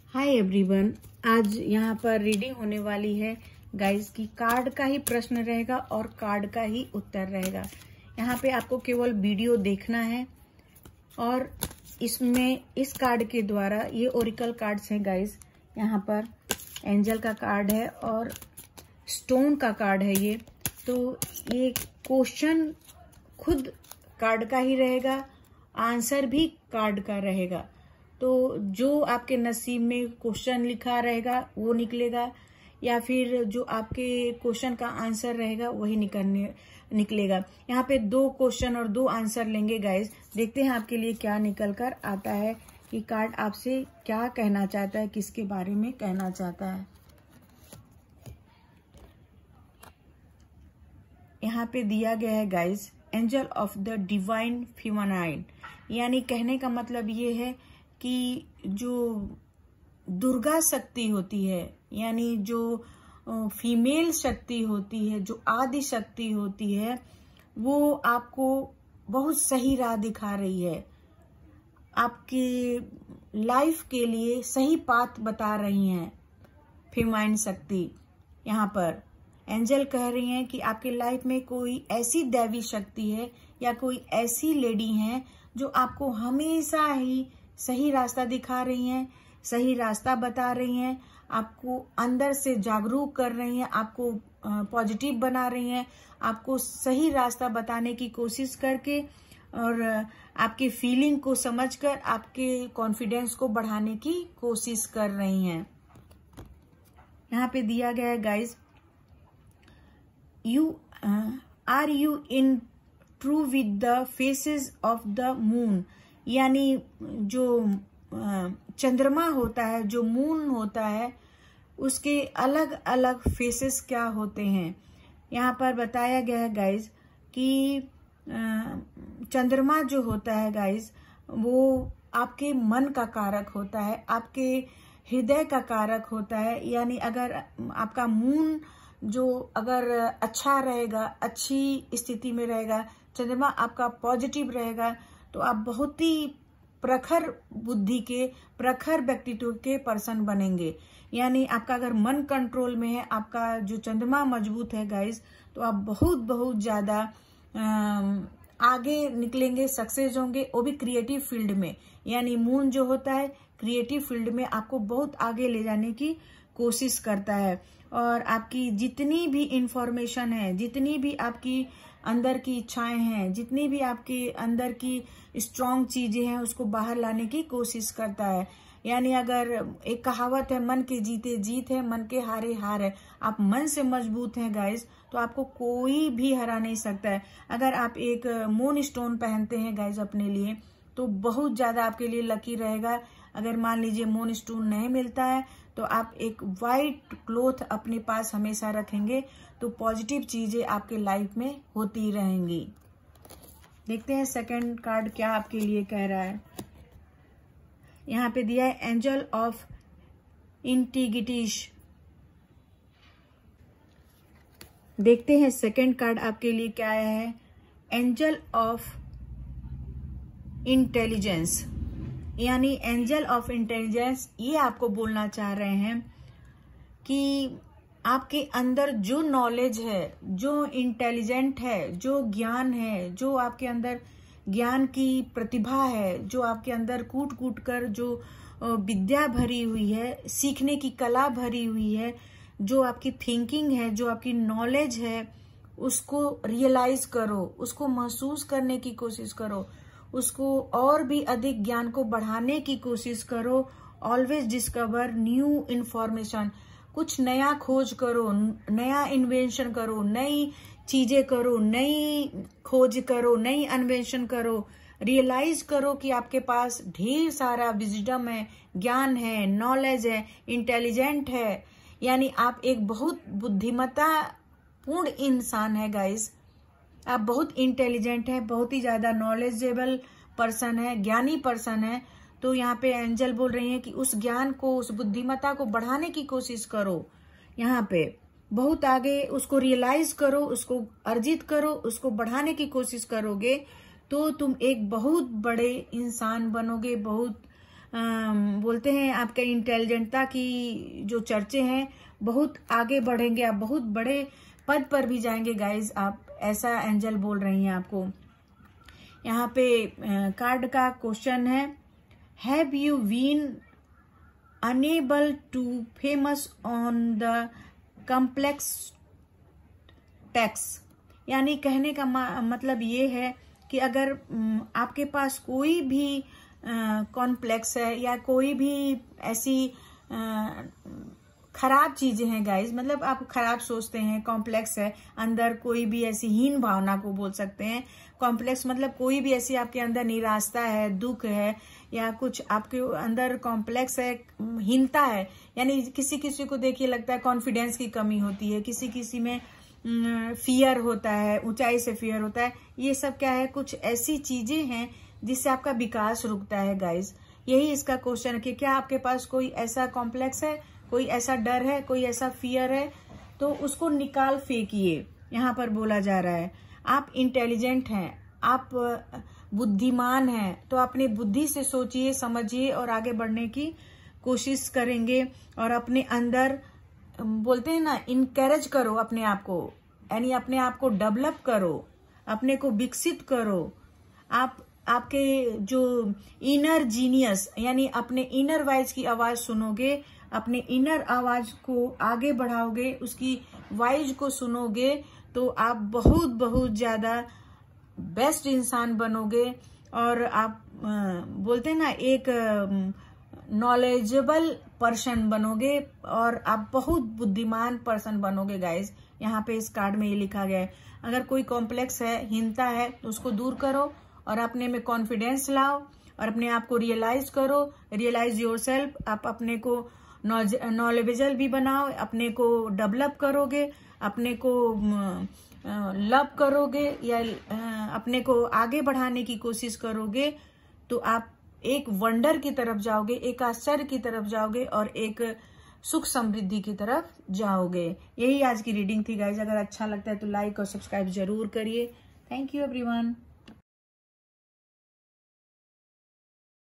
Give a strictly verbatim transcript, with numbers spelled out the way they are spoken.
Hi everyone, आज यहाँ पर रीडिंग होने वाली है गाइस की कार्ड का ही प्रश्न रहेगा और कार्ड का ही उत्तर रहेगा। यहाँ पे आपको केवल वीडियो देखना है और इसमें इस कार्ड के द्वारा, ये ओरिकल कार्ड्स हैं गाइस, यहाँ पर एंजल का कार्ड है और स्टोन का कार्ड है ये। तो ये क्वेश्चन खुद कार्ड का ही रहेगा, आंसर भी कार्ड का रहेगा। तो जो आपके नसीब में क्वेश्चन लिखा रहेगा वो निकलेगा, या फिर जो आपके क्वेश्चन का आंसर रहेगा वही निकलने निकलेगा। यहाँ पे दो क्वेश्चन और दो आंसर लेंगे गाइस। देखते हैं आपके लिए क्या निकल कर आता है कि कार्ड आपसे क्या कहना चाहता है, किसके बारे में कहना चाहता है। यहाँ पे दिया गया है guys, angel of the divine feminine, यानी कहने का मतलब ये है कि जो दुर्गा शक्ति होती है, यानी जो फीमेल शक्ति होती है, जो आदि शक्ति होती है, वो आपको बहुत सही राह दिखा रही है, आपकी लाइफ के लिए सही पाथ बता रही हैं फेमाइन शक्ति। यहाँ पर एंजल कह रही हैं कि आपके लाइफ में कोई ऐसी दैवी शक्ति है या कोई ऐसी लेडी है जो आपको हमेशा ही सही रास्ता दिखा रही हैं, सही रास्ता बता रही हैं, आपको अंदर से जागरूक कर रही हैं, आपको पॉजिटिव बना रही हैं, आपको सही रास्ता बताने की कोशिश करके और आपकी फीलिंग को समझकर आपके कॉन्फिडेंस को बढ़ाने की कोशिश कर रही हैं। यहाँ पे दिया गया है guys, you are you in true with the phases of the moon, यानी जो चंद्रमा होता है, जो मून होता है, उसके अलग अलग फेसेस क्या होते हैं। यहाँ पर बताया गया है गाइस कि चंद्रमा जो होता है गाइस, वो आपके मन का कारक होता है, आपके हृदय का कारक होता है। यानी अगर आपका मून जो अगर अच्छा रहेगा, अच्छी स्थिति में रहेगा, चंद्रमा आपका पॉजिटिव रहेगा, तो आप बहुत ही प्रखर बुद्धि के, प्रखर व्यक्तित्व के पर्सन बनेंगे। यानी आपका अगर मन कंट्रोल में है, आपका जो चंद्रमा मजबूत है गाइस, तो आप बहुत बहुत ज्यादा आगे निकलेंगे, सक्सेस होंगे, वो भी क्रिएटिव फील्ड में। यानी मून जो होता है क्रिएटिव फील्ड में आपको बहुत आगे ले जाने की कोशिश करता है। और आपकी जितनी भी इंफॉर्मेशन है, जितनी भी आपकी अंदर की इच्छाएं हैं, जितनी भी आपके अंदर की स्ट्रांग चीजें हैं, उसको बाहर लाने की कोशिश करता है। यानी अगर एक कहावत है, मन के जीते जीत है, मन के हारे हार है। आप मन से मजबूत हैं गाइस, तो आपको कोई भी हरा नहीं सकता है। अगर आप एक मून स्टोन पहनते हैं गाइस अपने लिए, तो बहुत ज्यादा आपके लिए लकी रहेगा। अगर मान लीजिए मून स्टोन नहीं मिलता है, तो आप एक वाइट क्लॉथ अपने पास हमेशा रखेंगे, तो पॉजिटिव चीजें आपके लाइफ में होती रहेंगी। देखते हैं सेकंड कार्ड क्या आपके लिए कह रहा है। यहाँ पे दिया है एंजल ऑफ इंटीग्रिटीज। देखते हैं सेकंड कार्ड आपके लिए क्या है, एंजल ऑफ इंटेलिजेंस। यानी एंजल ऑफ इंटेलिजेंस ये आपको बोलना चाह रहे हैं कि आपके अंदर जो नॉलेज है, जो इंटेलिजेंट है, जो ज्ञान है, जो आपके अंदर ज्ञान की प्रतिभा है, जो आपके अंदर कूट कूट कर जो विद्या भरी हुई है, सीखने की कला भरी हुई है, जो आपकी थिंकिंग है, जो आपकी नॉलेज है, उसको रियलाइज करो, उसको महसूस करने की कोशिश करो, उसको और भी अधिक ज्ञान को बढ़ाने की कोशिश करो। ऑलवेज डिस्कवर न्यू इंफॉर्मेशन, कुछ नया खोज करो, नया इन्वेंशन करो, नई चीजें करो, नई खोज करो, नई अन्वेषण करो। रियलाइज करो कि आपके पास ढेर सारा विजडम है, ज्ञान है, नॉलेज है, इंटेलिजेंट है। यानी आप एक बहुत बुद्धिमत्ता पूर्ण इंसान है गाइस, आप बहुत इंटेलिजेंट है, बहुत ही ज्यादा नॉलेजेबल पर्सन है, ज्ञानी पर्सन है। तो यहाँ पे एंजल बोल रही है कि उस ज्ञान को, उस बुद्धिमत्ता को बढ़ाने की कोशिश करो। यहाँ पे बहुत आगे उसको रियलाइज करो, उसको अर्जित करो, उसको बढ़ाने की कोशिश करोगे, तो तुम एक बहुत बड़े इंसान बनोगे, बहुत बोलते हैं आपके इंटेलिजेंटता की जो चर्चे हैं बहुत आगे बढ़ेंगे, आप बहुत बड़े पद पर भी जाएंगे गाइज, आप ऐसा एंजल बोल रही हैं आपको। यहाँ पे कार्ड का क्वेश्चन है, have you been unable to famous on the complex tax. यानी कहने का मतलब ये है कि अगर आपके पास कोई भी कॉम्प्लेक्स है या कोई भी ऐसी आ, खराब चीजें हैं गाइज, मतलब आप खराब सोचते हैं, कॉम्प्लेक्स है अंदर कोई भी ऐसी हीन भावना को बोल सकते हैं। कॉम्प्लेक्स मतलब कोई भी ऐसी आपके अंदर निराशा है, दुख है, या कुछ आपके अंदर कॉम्प्लेक्स है, हीनता है। यानी किसी किसी को देखिए लगता है कॉन्फिडेंस की कमी होती है, किसी किसी में फियर होता है, ऊंचाई से फियर होता है। ये सब क्या है, कुछ ऐसी चीजें हैं जिससे आपका विकास रुकता है गाइज। यही इसका क्वेश्चन है कि क्या आपके पास कोई ऐसा कॉम्प्लेक्स है, कोई ऐसा डर है, कोई ऐसा फियर है, तो उसको निकाल फेंकिए। यहाँ पर बोला जा रहा है आप इंटेलिजेंट हैं, आप बुद्धिमान हैं, तो अपनी बुद्धि से सोचिए, समझिए और आगे बढ़ने की कोशिश करेंगे। और अपने अंदर बोलते हैं ना, इनकरेज करो अपने आप को, यानी अपने आप को डेवलप करो, अपने को विकसित करो। आप आपके जो इनर जीनियस यानी अपने इनर वॉइस की आवाज सुनोगे, अपने इनर आवाज को आगे बढ़ाओगे, उसकी वॉइस को सुनोगे, तो आप बहुत बहुत ज्यादा बेस्ट इंसान बनोगे। और आप बोलते हैं ना, एक नॉलेजेबल पर्सन बनोगे और आप बहुत बुद्धिमान पर्सन बनोगे गाइज। यहाँ पे इस कार्ड में ये लिखा गया है, अगर कोई कॉम्प्लेक्स है, हीनता है, तो उसको दूर करो और अपने में कॉन्फिडेंस लाओ और अपने आप को रियलाइज करो। रियलाइज योरसेल्फ, आप अपने को नॉलेजेबल भी बनाओ, अपने को डेवलप करोगे, अपने को लव करोगे या अपने को आगे बढ़ाने की कोशिश करोगे, तो आप एक वंडर की तरफ जाओगे, एक आश्चर्य की तरफ जाओगे और एक सुख समृद्धि की तरफ जाओगे। यही आज की रीडिंग थी गाइज। अगर अच्छा लगता है तो लाइक और सब्सक्राइब जरूर करिए। Thank you everyone.